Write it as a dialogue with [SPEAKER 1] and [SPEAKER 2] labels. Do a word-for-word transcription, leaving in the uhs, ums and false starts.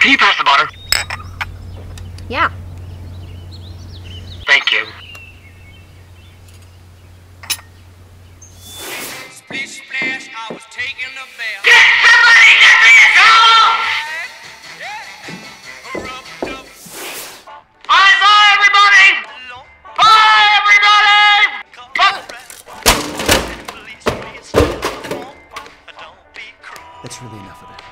[SPEAKER 1] Can you pass the butter?
[SPEAKER 2] Yeah.
[SPEAKER 1] Thank you.
[SPEAKER 3] Splish splash, I was taking a bath.
[SPEAKER 1] Get somebody to vehicle!
[SPEAKER 3] Rubbed up,
[SPEAKER 1] Bye bye everybody!
[SPEAKER 3] low,
[SPEAKER 1] Bye everybody!
[SPEAKER 3] police, police, don't be cruel.
[SPEAKER 4] That's really enough of it.